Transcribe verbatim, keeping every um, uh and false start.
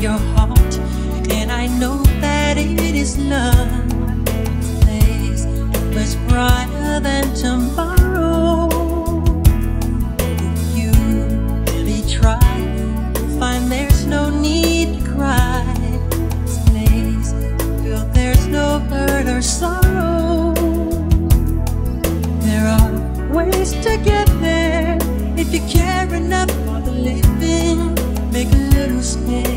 your heart, and I know that it is love. Place much brighter than tomorrow. If you really try, you'll find there's no need to cry. This place, feel there's no hurt or sorrow. There are ways to get there if you care enough for the living. Make a little space.